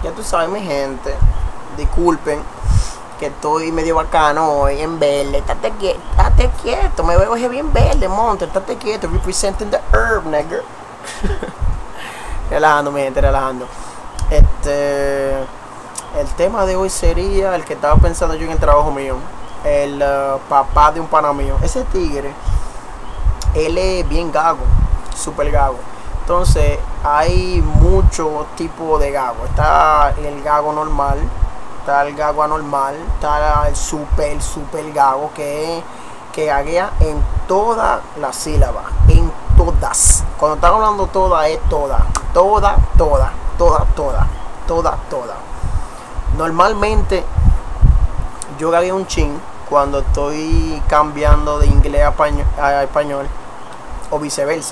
Ya tú sabes, mi gente. Disculpen que estoy medio bacano hoy en verde. Estate quieto. Me veo bien verde, monte. Estate quieto. Representing the herb, nigga. Relajando, mi gente, relajando. El tema de hoy sería el que estaba pensando yo en el trabajo mío. El papá de un pana mío. Ese tigre, él es bien gago, super gago. Entonces hay muchos tipos de gago. Está el gago normal, está el gago anormal, está el super gago que gaguea en todas las sílabas, en todas. Cuando están hablando toda es toda. Normalmente yo gagueo un chin cuando estoy cambiando de inglés a español o viceversa,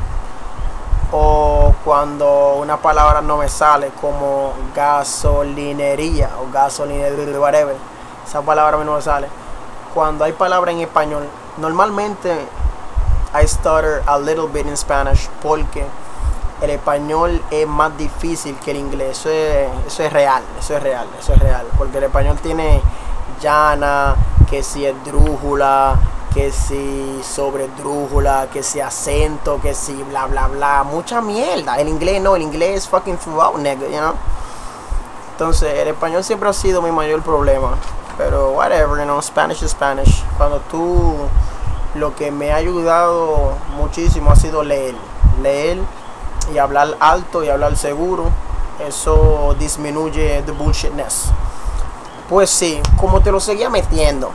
o cuando una palabra no me sale, como gasolinería o gasolinería, whatever, esa palabra a mí no me sale. Cuando hay palabras en español, normalmente I stutter a little bit in Spanish, porque el español es más difícil que el inglés. Eso es real, porque el español tiene llana, que si esdrújula, que si sobredrújula, que si acento, que si bla bla bla, mucha mierda. El inglés no, el inglés es fucking throughout, nigga, you know. Entonces el español siempre ha sido mi mayor problema, pero whatever, you know, Spanish is Spanish. Cuando tú, lo que me ha ayudado muchísimo ha sido leer y hablar alto y hablar seguro. Eso disminuye the bullshitness. Pues sí, como te lo seguía metiendo,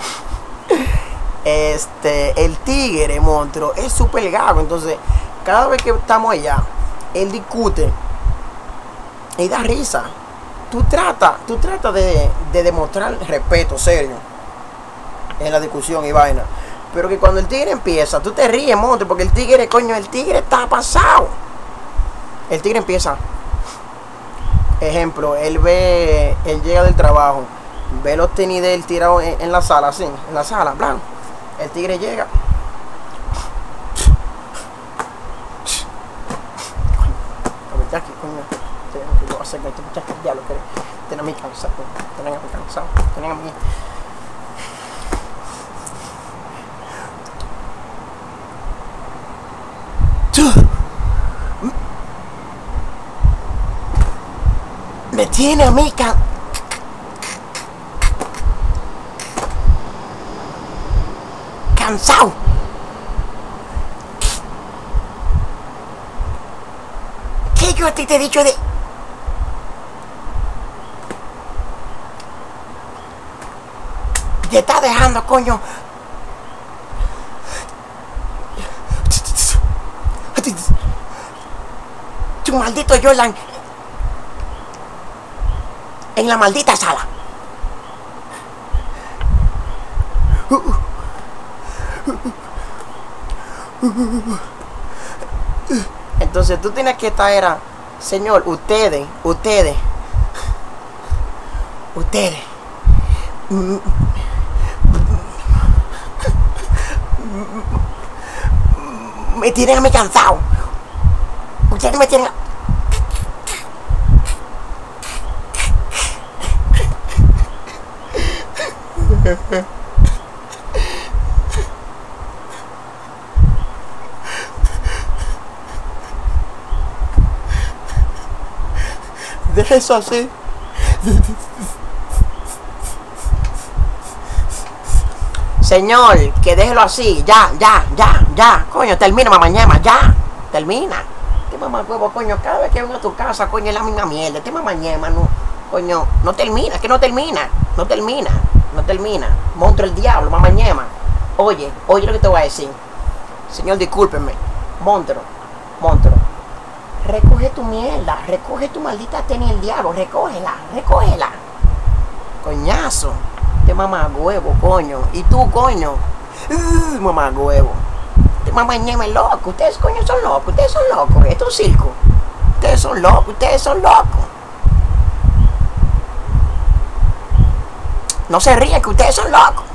el tigre, monstruo, es súper gago. Entonces, cada vez que estamos allá, él discute y da risa. Tú tratas de demostrar respeto serio en la discusión y vaina, pero que cuando el tigre empieza, tú te ríes, monstruo, porque el tigre, coño, el tigre está pasado. El tigre empieza. Ejemplo, él llega del trabajo, ve los tenis de él tirados en la sala, así, en la sala, blanco. El tigre llega. Aquí, coño, que yo hacer que este muchacho diablo que tiene a mí cansado, tienen a mí. Me tiene a mí cansado. ¿Qué yo a ti te he dicho de...? Te está dejando, coño. Tu maldito Jordan en la maldita sala. Entonces tú tienes que estar, señor, ustedes me tienen a mí cansado. Ustedes me tienen... Deja eso así. Señor, que déjelo así. Ya. Coño, termina, mamañema, ya. Termina. Qué mamacuevo, coño. Cada vez que vengo a tu casa, coño, es la misma mierda. Este mamañema, no. Coño, no termina, que no termina. Monstruo el diablo, mamañema. Oye lo que te voy a decir. Señor, discúlpeme. Monstruo. Recoge tu mierda, recoge tu maldita tenis el diablo, recógela. Coñazo, este mamagüevo, coño. Y tú, coño, mamagüevo. Este mamañema es loco, ustedes, coño, son locos, esto es un circo. Ustedes son locos. No se ríen, que ustedes son locos.